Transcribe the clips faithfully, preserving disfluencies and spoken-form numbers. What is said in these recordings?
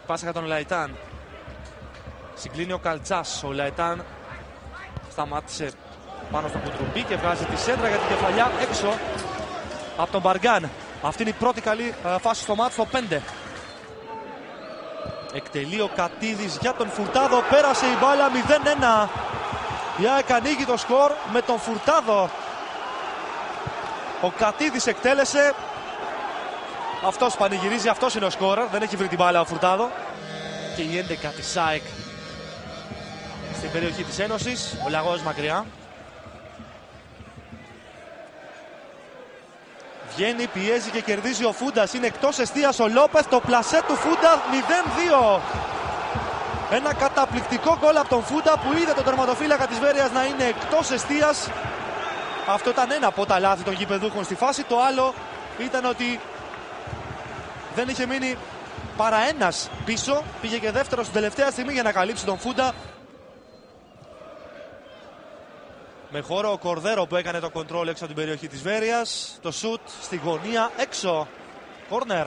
Πάσα για τον Λαϊτάν. Συγκλίνει ο Καλτσάς. Ο Λαϊτάν σταμάτησε πάνω στο κουτρουπί και βγάζει τη σέντρα για την κεφαλιά έξω από τον Μπαργκάν. Αυτή είναι η πρώτη καλή φάση στο μάτς, στο πέντε. Εκτελεί ο Κατίδης για τον Φουρτάδο. Πέρασε η μπάλα, μηδέν ένα. Η ΑΕΚ ανοίγει το σκορ με τον Φουρτάδο. Ο Κατίδης εκτέλεσε. Αυτός πανηγυρίζει, αυτός είναι ο σκόρερ. Δεν έχει βρει την μπάλα ο Φουρτάδο. Και η έντεκα της ΑΕΚ στην περιοχή της Ένωσης. Ο Λαγός μακριά. Βγαίνει, πιέζει και κερδίζει ο Φούντας. Είναι εκτός εστίας ο Λόπεθ. Το πλασέ του Φούντα μηδέν δύο. Ένα καταπληκτικό γκολ από τον Φούντα που είδε τον τερματοφύλακα της Βέρειας να είναι εκτός εστίας. Αυτό ήταν ένα από τα λάθη των γηπεδούχων στη φάση. Το άλλο ήταν ότι δεν είχε μείνει παρά ένας πίσω. Πήγε και δεύτερο στην τελευταία στιγμή για να καλύψει τον Φούντα. Με χώρο ο Κορδέρο που έκανε το κοντρόλ έξω από την περιοχή της Βέρειας. Το σουτ στη γωνία έξω. Κόρνερ.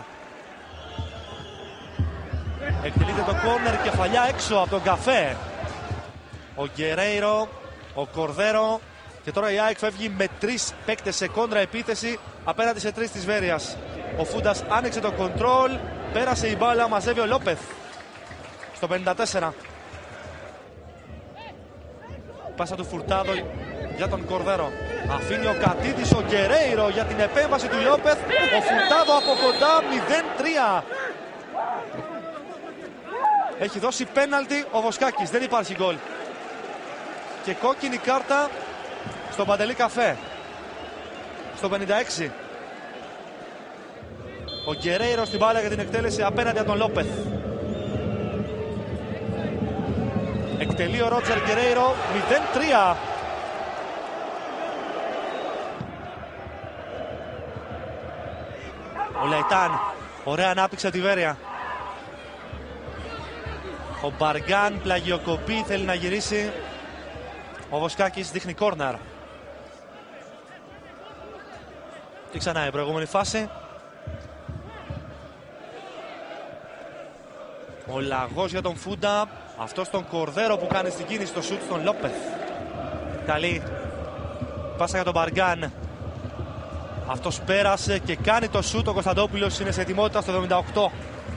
Εκτελείται το κόρνερ, κεφαλιά έξω από τον Καφέ. Ο Γκερέιρο, ο Κορδέρο. Και τώρα η ΑΕΚ φεύγει με τρεις παίκτες σε κόντρα επίθεση απέναντι σε τρεις της Βέρειας. Ο Φούντας άνοιξε το κοντρόλ. Πέρασε η μπάλα, μαζεύει ο Λόπεθ. Στο πενήντα τέσσερα. Πάσα του Φουρτάδο για τον Κορδέρο. Αφήνει ο Κατίδης, ο Γκερέιρο για την επέμβαση του Λόπεθ. Ο Φουρτάδο από κοντά, μηδέν τρία. Έχει δώσει πέναλτι ο Βοσκάκης, δεν υπάρχει γκολ. Και κόκκινη κάρτα στον Παντελή Καφέ. Στο πενήντα έξι. Ο Γκερέιρο στην μπάλα για την εκτέλεση απέναντι από τον Λόπεθ. Εκτελεί ο Ρότζερ Γκερέιρο, μηδέν τρία. Ο Λαϊτάν, ωραία ανάπτυξη από τη Βέρεια. Ο Μπαργκάν πλαγιοκοπεί, θέλει να γυρίσει. Ο Βοσκάκης δείχνει κόρναρ. Και ξανά η προηγούμενη φάση. Ο Λαγός για τον Φούντα. Αυτός τον Κορδέρο που κάνει στην κίνηση το σουτ στον Λόπεθ. Καλή πάσα για τον Μπαργκάν. Αυτός πέρασε και κάνει το σουτ. Ο Κωνσταντόπουλος είναι σε ετοιμότητα στο εβδομήντα οκτώ.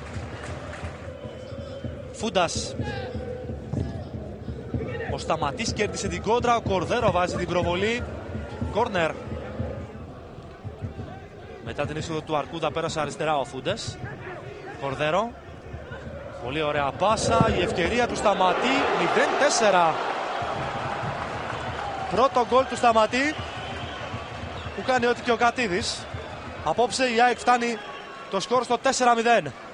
Φούντας. Ο Σταματής κέρδισε την κόντρα. Ο Κορδέρο βάζει την προβολή. Κόρνερ. Μετά την είσοδο του Αρκούδα πέρασε αριστερά ο Φούντας. Κορδέρο. Πολύ ωραία πάσα. Η ευκαιρία του Σταματή. μηδέν τέσσερα. Πρώτο γκολ του Σταματή που κάνει ό,τι και ο Κατίδης. Απόψε η ΑΕΚ φτάνει το σκορ στο τέσσερα μηδέν.